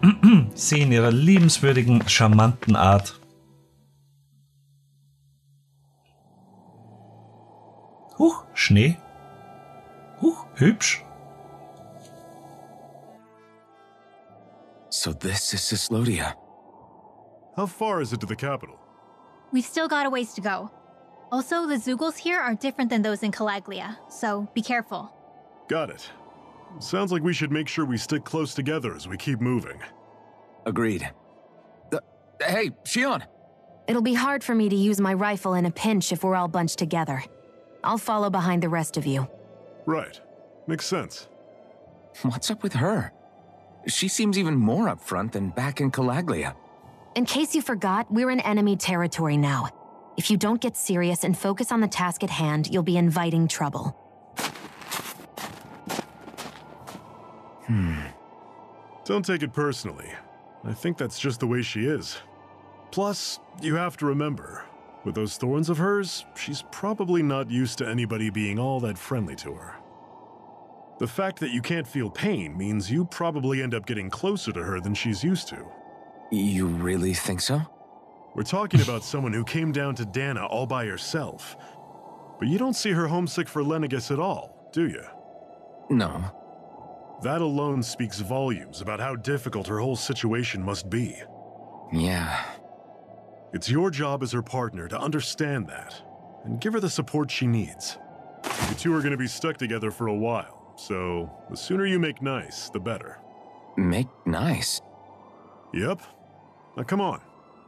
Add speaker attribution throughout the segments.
Speaker 1: Sie in ihrer liebenswürdigen, charmanten Art. Huch, Schnee. Huch, hübsch.
Speaker 2: So this is Cislodia.
Speaker 3: How far is it to the capital?
Speaker 4: We've still got a ways to go. Also, the Zeugles here are different than those in Calaglia, so be careful.
Speaker 3: Got it. Sounds like we should make sure we stick close together as we keep moving.
Speaker 2: Agreed. Hey, Shion!
Speaker 5: It'll be hard for me to use my rifle in a pinch if we're all bunched together. I'll follow behind the rest of you.
Speaker 3: Right. Makes sense.
Speaker 2: What's up with her? She seems even more upfront than back in Calaglia.
Speaker 5: In case you forgot, we're in enemy territory now. If you don't get serious and focus on the task at hand, you'll be inviting trouble.
Speaker 3: Don't take it personally. I think that's just the way she is. Plus, you have to remember, with those thorns of hers, she's probably not used to anybody being all that friendly to her. The fact that you can't feel pain means you probably end up getting closer to her than she's used to.
Speaker 2: You really think so?
Speaker 3: We're talking about someone who came down to Dana all by herself. But you don't see her homesick for Lenegis at all, do you?
Speaker 2: No.
Speaker 3: That alone speaks volumes about how difficult her whole situation must be.
Speaker 2: Yeah.
Speaker 3: It's your job as her partner to understand that, and give her the support she needs. You two are going to be stuck together for a while, so the sooner you make nice, the better.
Speaker 2: Make nice?
Speaker 3: Yep. Now come on.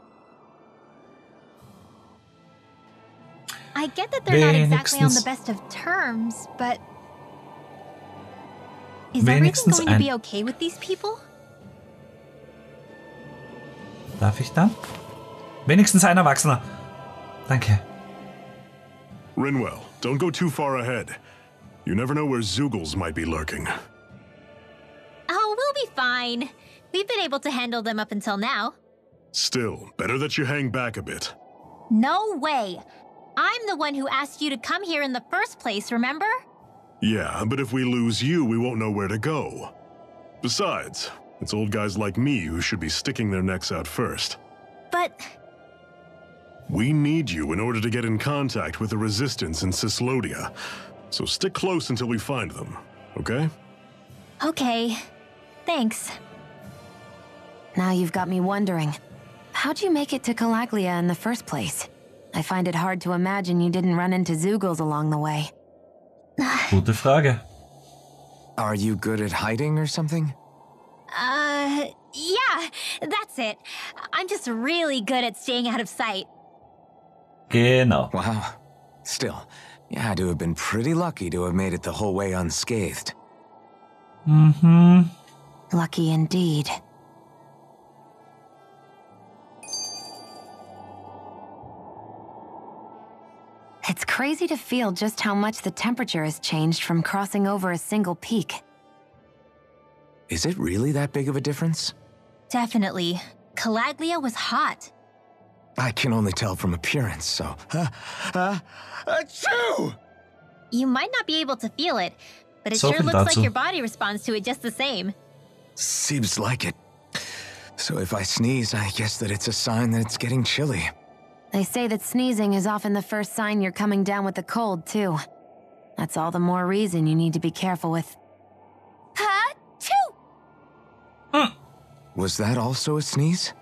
Speaker 4: I get that they're not exactly on the
Speaker 1: Wenigstens-
Speaker 4: best of terms, but... Is everything
Speaker 1: Wenigstens
Speaker 4: going to be okay with these people?
Speaker 1: Darf ich dann? Wenigstens ein Erwachsener. Danke.
Speaker 3: Rinwell, don't go too far ahead. You never know where Zeugles might be lurking.
Speaker 4: Oh, we'll be fine. We've been able to handle them up until now.
Speaker 3: Still, better that you hang back a bit.
Speaker 4: No way. I'm the one who asked you to come here in the first place, remember?
Speaker 3: Yeah, but if we lose you, we won't know where to go. Besides, it's old guys like me who should be sticking their necks out first.
Speaker 4: But...
Speaker 3: We need you in order to get in contact with the Resistance in Cislodia. So stick close until we find them, okay?
Speaker 4: Okay. Thanks.
Speaker 5: Now you've got me wondering. How'd you make it to Calaglia in the first place? I find it hard to imagine you didn't run into Zeugles along the way.
Speaker 1: Gute Frage.
Speaker 2: Are you good at hiding or something?
Speaker 4: Yeah, that's it. I'm just really good at staying out of sight.
Speaker 1: Genau.
Speaker 2: Wow. Still, you had to have been pretty lucky to have made it the whole way unscathed.
Speaker 5: Lucky indeed. It's crazy to feel just how much the temperature has changed from crossing over a single peak.
Speaker 2: Is it really that big of a difference?
Speaker 4: Definitely. Calaglia was hot.
Speaker 2: I can only tell from appearance, so... Achoo!
Speaker 4: You might not be able to feel it, but it
Speaker 1: So
Speaker 4: sure
Speaker 1: viel
Speaker 4: looks like
Speaker 1: dazu.
Speaker 4: your body responds to it just the same.
Speaker 2: Seems like it. So if I sneeze, I guess that it's a sign that it's getting chilly.
Speaker 5: They say that sneezing is often the first sign you're coming down with the cold, too. That's all the more reason you need to be careful with.
Speaker 4: Ha-choo!
Speaker 2: Was that also a sneeze?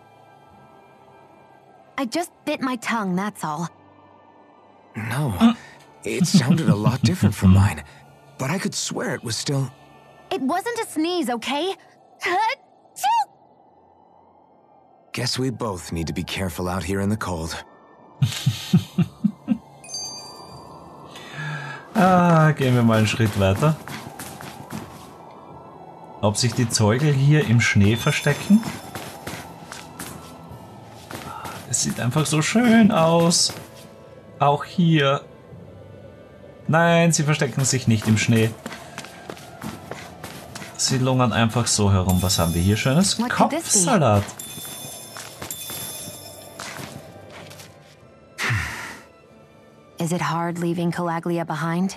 Speaker 5: I just bit my tongue, that's all.
Speaker 2: No. It sounded a lot different from mine. But I could swear it was still...
Speaker 5: It wasn't a sneeze, okay? Ha-choo!
Speaker 2: Guess we both need to be careful out here in the cold.
Speaker 1: Gehen wir mal einen Schritt weiter. Ob sich die Zeugel hier im Schnee verstecken? Es sieht einfach so schön aus. Auch hier. Nein, sie verstecken sich nicht im Schnee. Sie lungern einfach so herum. Was haben wir hier Schönes?
Speaker 5: What could this be?
Speaker 1: Kopfsalat.
Speaker 5: Is it hard leaving Calaglia behind?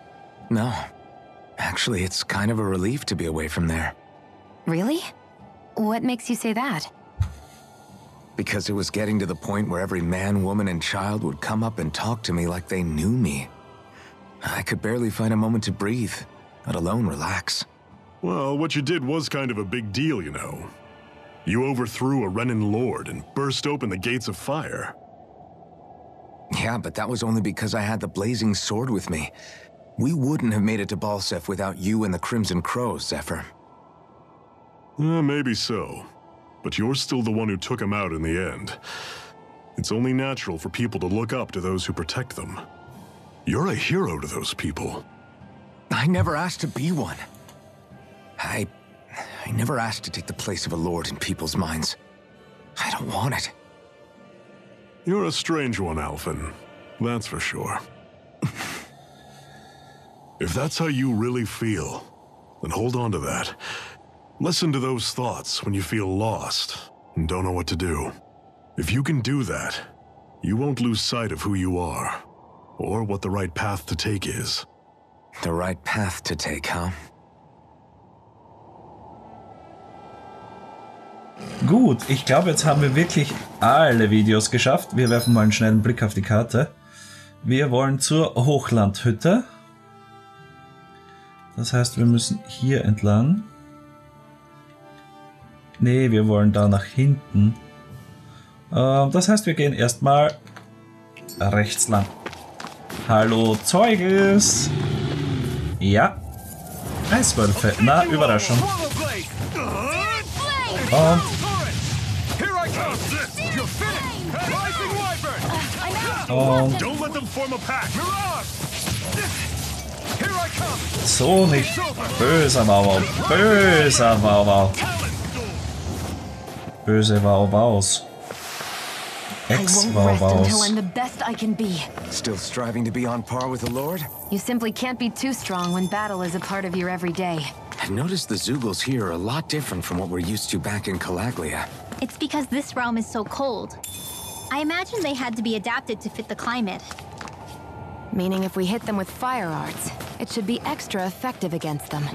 Speaker 2: No. Actually, it's kind of a relief to be away from there.
Speaker 5: Really? What makes you say that?
Speaker 2: Because it was getting to the point where every man, woman, and child would come up and talk to me like they knew me. I could barely find a moment to breathe, let alone relax.
Speaker 3: Well, what you did was kind of a big deal, you know. You overthrew a Renan lord and burst open the gates of fire.
Speaker 2: Yeah, but that was only because I had the blazing sword with me. We wouldn't have made it to Balseph without you and the Crimson Crows, Zephyr.
Speaker 3: Maybe so. But you're still the one who took him out in the end. It's only natural for people to look up to those who protect them. You're a hero to those people.
Speaker 2: I never asked to be one. I never asked to take the place of a lord in people's minds. I don't want it.
Speaker 3: You're a strange one, Alphen. That's for sure. If that's how you really feel, then hold on to that. Listen to those thoughts when you feel lost and don't know what to do. If you can do that, you won't lose sight of who you are, or what the right path to take is.
Speaker 2: The right path to take, huh?
Speaker 1: Gut, ich glaube, jetzt haben wir wirklich alle Videos geschafft. Wir werfen mal einen schnellen Blick auf die Karte. Wir wollen zur Hochlandhütte. Das heißt, wir müssen hier entlang. Nee, wir wollen da nach hinten. Das heißt, wir gehen erstmal rechts lang. Hallo Zeugis! Ja. Eiswölfe. Na, Überraschung. Und so nicht. Böser Wauwau. Böser Wauwau. Böse Wauwaus. Ex-Wauwaus.
Speaker 2: Still striving to be on par with the Lord?
Speaker 5: You simply can't be too strong when battle is a part of your everyday.
Speaker 2: I've noticed the Zeugles here are a lot different from what we're used to back in Calaglia.
Speaker 4: It's because this realm is so cold. I imagine they had to be adapted to fit the climate.
Speaker 5: Meaning if we hit them with fire arts, it should be extra effective against them.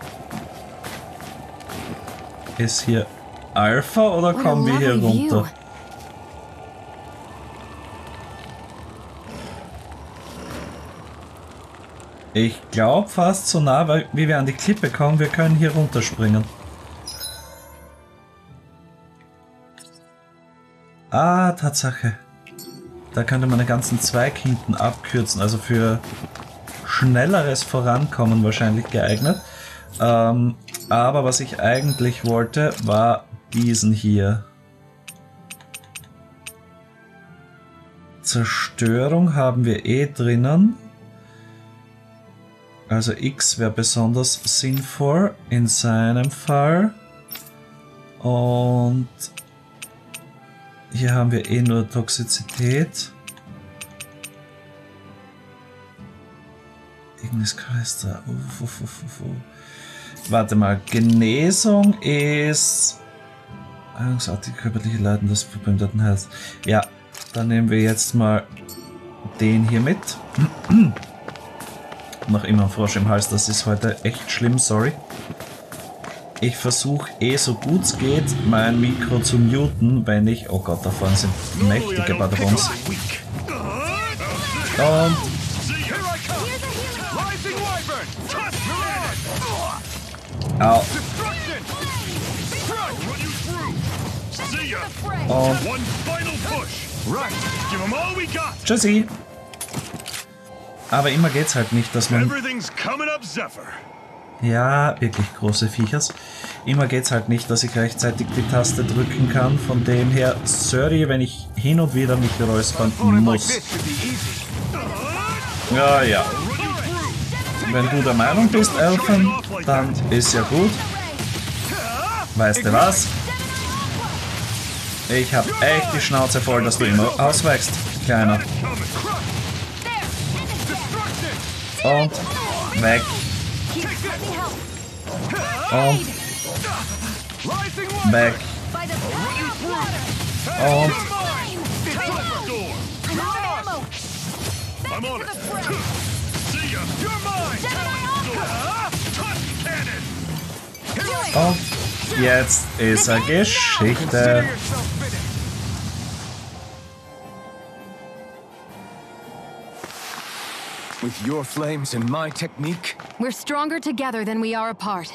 Speaker 1: Ist hier Alpha oder kommen wir hier runter? Ich glaube fast so nah, weil wie wir an die Klippe kommen, wir können hier runterspringen. Ah, Tatsache. Da könnte man den ganzen Zweig hinten abkürzen, also für schnelleres Vorankommen wahrscheinlich geeignet. Aber was ich eigentlich wollte, war diesen hier. Zerstörung haben wir eh drinnen. Also X wäre besonders sinnvoll in seinem Fall. Und hier haben wir eh nur Toxizität. Ignis Cresta. Warte mal, Genesung ist Heilungsartige körperliche Leiden des verbündeten Heils. Ja, dann nehmen wir jetzt mal den hier mit. Noch immer ein Frosch im Hals, das ist heute echt schlimm, sorry. Ich versuche eh so gut es geht, mein Mikro zu muten, wenn ich... Oh Gott, da vorne sind mächtige Badabons. Und... Au. Und... Tschüssi. Aber immer geht's halt nicht, dass man... Ja, wirklich große Viechers. Immer geht's halt nicht, dass ich gleichzeitig die Taste drücken kann. Von dem her, sorry, wenn ich hin und wieder mich räuspern muss. Ja, ja. Wenn du der Meinung bist, Elfen, dann ist ja gut. Weißt du was? Ich hab echt die Schnauze voll, dass du immer ausweichst, Kleiner. Und weg. Und weg. Und jetzt ist er Geschichte.
Speaker 2: With your flames and my technique,
Speaker 5: We're stronger together than we are apart.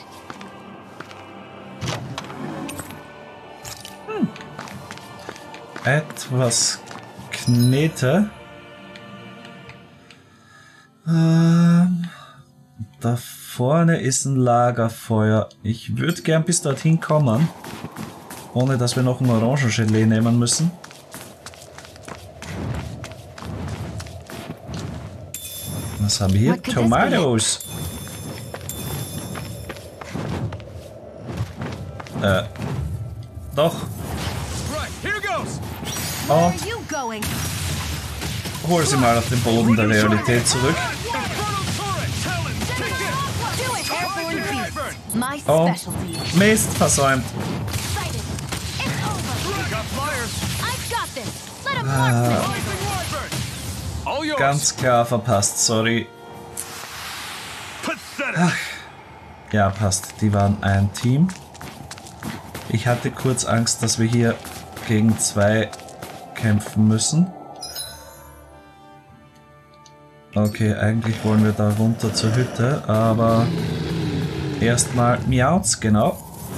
Speaker 1: Etwas Knete. Da vorne ist ein Lagerfeuer. Ich würde gern bis dorthin kommen, ohne dass wir noch ein Orangengelee nehmen müssen. Was haben wir hier? Tomatoes. Doch. Und hol sie mal auf den Boden der Realität zurück. Oh, Mist, versäumt. Ganz klar verpasst, sorry. Ach. Ja, passt. Die waren ein Team. Ich hatte kurz Angst, dass wir hier gegen 2 kämpfen müssen. Okay, eigentlich wollen wir da runter zur Hütte, aber erstmal Miauts, genau.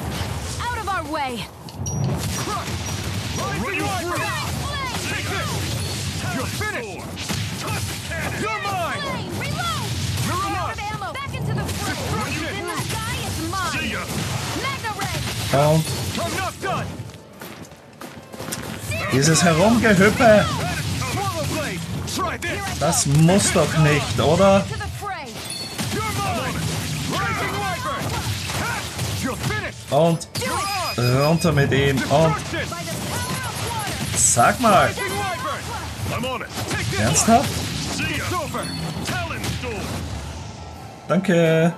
Speaker 1: Und dieses Herumgehüppe, das muss doch nicht, oder? Und runter mit ihm und sag mal, ernsthaft? Danke.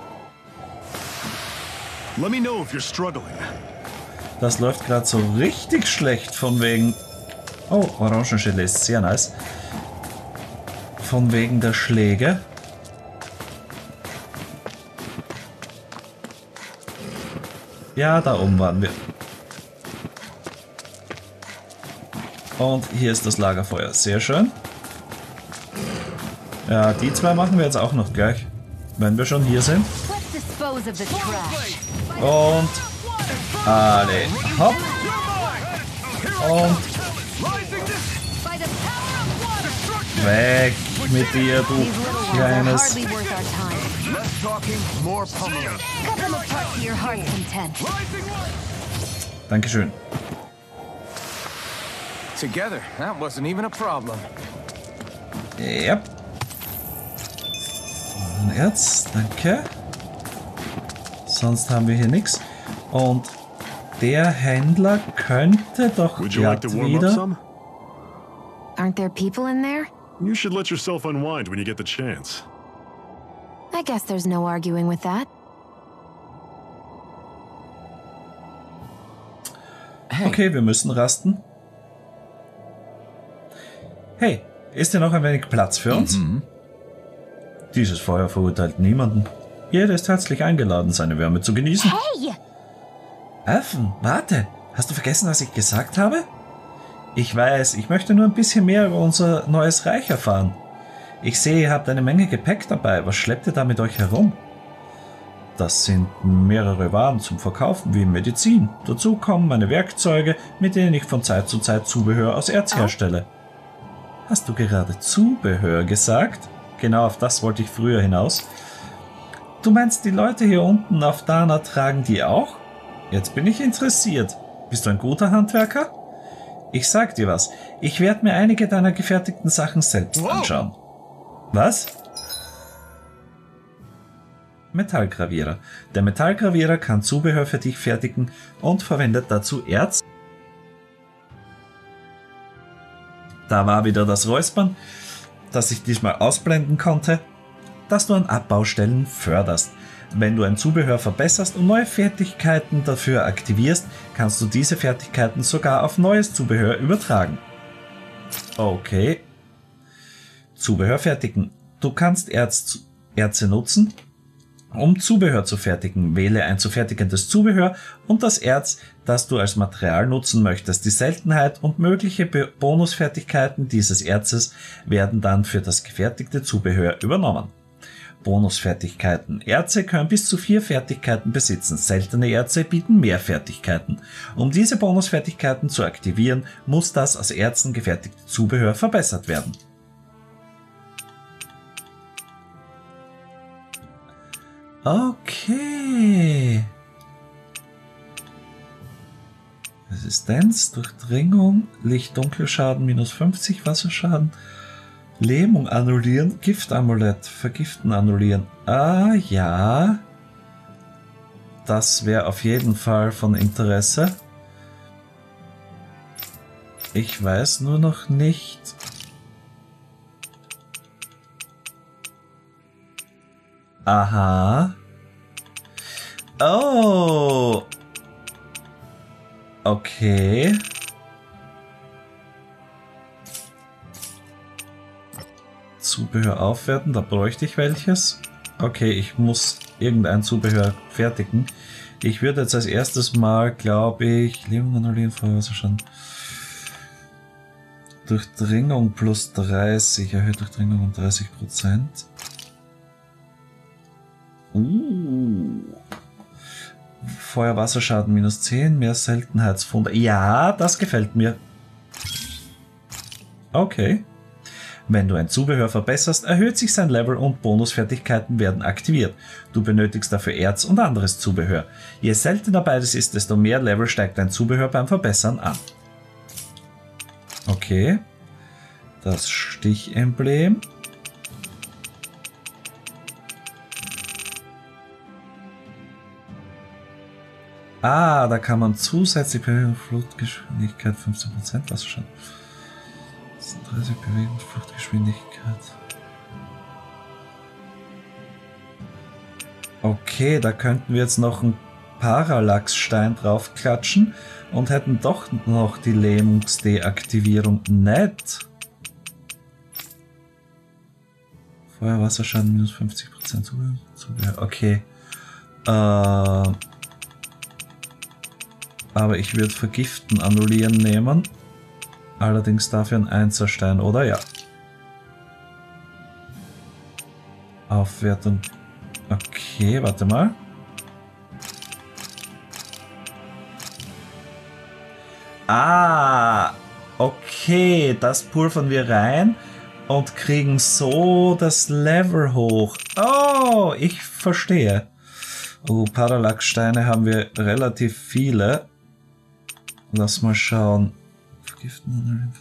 Speaker 3: Let me know if you're struggling.
Speaker 1: Das läuft gerade so richtig schlecht von wegen... Oh, Orangengelee ist sehr nice. Von wegen der Schläge. Ja, da oben waren wir. Und hier ist das Lagerfeuer. Sehr schön. Ja, die 2 machen wir jetzt auch noch gleich, wenn wir schon hier sind. Und alle hopp. Und weg mit dir, du kleines. Dankeschön.
Speaker 2: together, that wasn't even a problem.
Speaker 1: Yep. Und Erz, danke. Sonst haben wir hier nichts. Und der Händler könnte doch glatt wieder...
Speaker 5: Aren't there people in there?
Speaker 3: You should let yourself unwind when you get the chance.
Speaker 5: I guess there's no arguing with that.
Speaker 1: Okay, wir müssen rasten. Hey, ist hier noch ein wenig Platz für uns? Dieses Feuer verurteilt niemanden. Jeder ist herzlich eingeladen, seine Wärme zu genießen.
Speaker 4: Hey!
Speaker 1: Elfen, warte. Hast du vergessen, was ich gesagt habe? Ich weiß, ich möchte nur ein bisschen mehr über unser neues Reich erfahren. Ich sehe, ihr habt eine Menge Gepäck dabei. Was schleppt ihr da mit euch herum? Das sind mehrere Waren zum Verkaufen, wie Medizin. Dazu kommen meine Werkzeuge, mit denen ich von Zeit zu Zeit Zubehör aus Erz herstelle. Hast du gerade Zubehör gesagt? Genau auf das wollte ich früher hinaus. Du meinst, die Leute hier unten auf Dana tragen die auch? Jetzt bin ich interessiert. Bist du ein guter Handwerker? Ich sag dir was. Ich werde mir einige deiner gefertigten Sachen selbst anschauen. Was? Metallgravierer. Der Metallgravierer kann Zubehör für dich fertigen und verwendet dazu Erz. Da war wieder das Räuspern, das ich diesmal ausblenden konnte, dass du an Abbaustellen förderst. Wenn du ein Zubehör verbesserst und neue Fertigkeiten dafür aktivierst, kannst du diese Fertigkeiten sogar auf neues Zubehör übertragen. Okay. Zubehör fertigen. Du kannst Erze nutzen, Um Zubehör zu fertigen, wähle ein zu fertigendes Zubehör und das Erz, das du als Material nutzen möchtest. Die Seltenheit und mögliche Bonusfertigkeiten dieses Erzes werden dann für das gefertigte Zubehör übernommen. Bonusfertigkeiten. Erze können bis zu 4 Fertigkeiten besitzen. Seltene Erze bieten mehr Fertigkeiten. Um diese Bonusfertigkeiten zu aktivieren, muss das aus Erzen gefertigte Zubehör verbessert werden. Okay. Resistenz, Durchdringung, Licht-Dunkelschaden, minus 50, Wasserschaden, Lähmung annullieren, Giftamulett, Vergiften annullieren. Ah ja. Das wäre auf jeden Fall von Interesse. Ich weiß nur noch nicht. Aha. Oh. Okay. Zubehör aufwerten, da bräuchte ich welches. Okay, ich muss irgendein Zubehör fertigen. Ich würde jetzt als erstes mal, glaube ich, Lähmung annullieren, Feuerwasserschaden. Durchdringung plus 30, erhöht Durchdringung um 30%. Feuerwasserschaden minus 10, mehr Seltenheitsfunde. Ja, das gefällt mir. Okay. Wenn du ein Zubehör verbesserst, erhöht sich sein Level und Bonusfertigkeiten werden aktiviert. Du benötigst dafür Erz und anderes Zubehör. Je seltener beides ist, desto mehr Level steigt dein Zubehör beim Verbessern an. Okay. Das Stichemblem. Ah, da kann man zusätzlich Bewegung, Fluchtgeschwindigkeit 15%, was schon. 30 Bewegung, Fluchtgeschwindigkeit. Okay, da könnten wir jetzt noch einen Parallaxstein draufklatschen und hätten doch noch die Lähmungsdeaktivierung. Nett. Feuerwasserschaden minus 50% Zubehör. Okay. Aber ich würde Vergiften annullieren nehmen. Allerdings dafür ein Einserstein, oder? Ja. Aufwertung. Okay, warte mal. Ah, okay, das pulvern wir rein und kriegen so das Level hoch. Oh, ich verstehe. Oh, Parallaxsteine haben wir relativ viele. Lass mal schauen. Vergiften.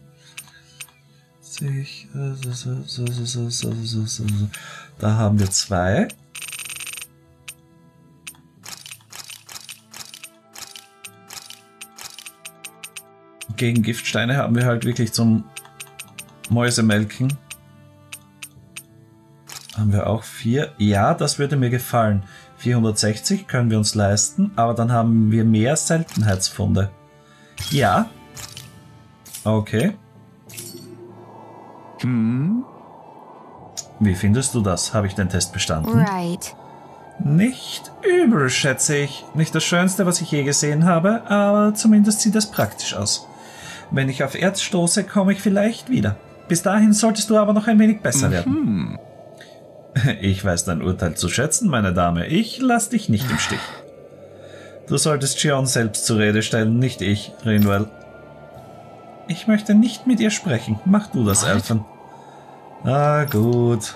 Speaker 1: Da haben wir 2. Gegen Giftsteine haben wir halt wirklich zum Mäusemelken. Haben wir auch 4. Ja, das würde mir gefallen. 460 können wir uns leisten, aber dann haben wir mehr Seltenheitsfunde. Ja. Okay. Wie findest du das? Habe ich den Test bestanden?
Speaker 5: Right.
Speaker 1: Nicht übel, schätze ich. Nicht das Schönste, was ich je gesehen habe, aber zumindest sieht es praktisch aus. Wenn ich auf Erz stoße, komme ich vielleicht wieder. Bis dahin solltest du aber noch ein wenig besser werden. Ich weiß dein Urteil zu schätzen, meine Dame. Ich lass dich nicht im Stich. Du solltest Xion selbst zur Rede stellen, nicht ich, Rinwell. Ich möchte nicht mit ihr sprechen. Mach du das, Elfen. Ah, gut.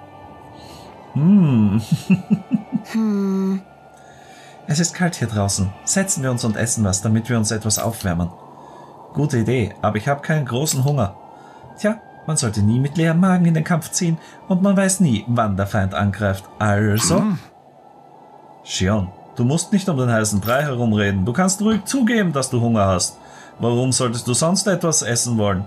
Speaker 1: Es ist kalt hier draußen. Setzen wir uns und essen was, damit wir uns etwas aufwärmen. Gute Idee, aber ich habe keinen großen Hunger. Tja, man sollte nie mit leerem Magen in den Kampf ziehen und man weiß nie, wann der Feind angreift. Also? Xion, du musst nicht um den heißen Brei herumreden. Du kannst ruhig zugeben, dass du Hunger hast. Warum solltest du sonst etwas essen wollen?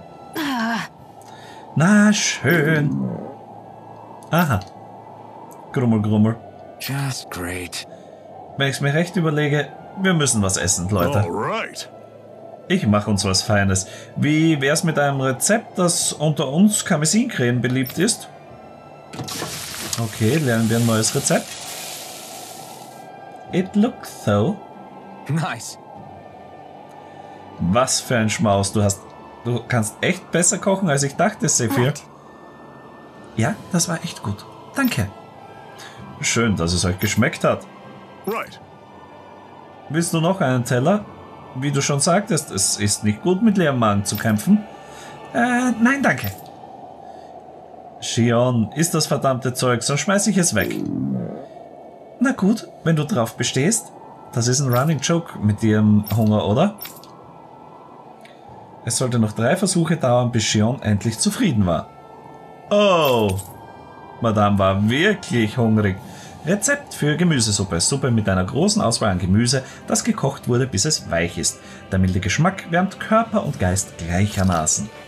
Speaker 1: Na, schön. Aha. Grummel, grummel.
Speaker 2: Just great.
Speaker 1: Wenn ich es mir recht überlege, wir müssen was essen, Leute.
Speaker 3: Alright.
Speaker 1: Ich mache uns was Feines. Wie wär's mit einem Rezept, das unter uns Karmesincreme beliebt ist? Okay, lernen wir ein neues Rezept. It looks so.
Speaker 2: Nice.
Speaker 1: Was für ein Schmaus. Du kannst echt besser kochen, als ich dachte, Sephir. Ja, das war echt gut. Danke. Schön, dass es euch geschmeckt hat.
Speaker 3: Right.
Speaker 1: Willst du noch einen Teller? Wie du schon sagtest, es ist nicht gut, mit leerem Magen zu kämpfen. Nein, danke. Shion, isst das verdammte Zeug, sonst schmeiß ich es weg. Na gut, wenn du drauf bestehst. Das ist ein Running Joke mit ihrem Hunger, oder? Es sollte noch 3 Versuche dauern, bis Shion endlich zufrieden war. Oh, Madame war wirklich hungrig. Rezept für Gemüsesuppe. Suppe mit einer großen Auswahl an Gemüse, das gekocht wurde, bis es weich ist. Der milde Geschmack wärmt Körper und Geist gleichermaßen.